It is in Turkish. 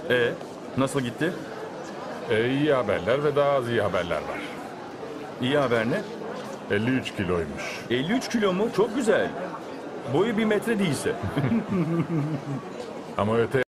Nasıl gitti? İyi haberler ve daha az iyi haberler var. İyi haber ne? 53 kiloymuş. 53 kilo mu? Çok güzel. Boyu 1 metre değilse. Ama öte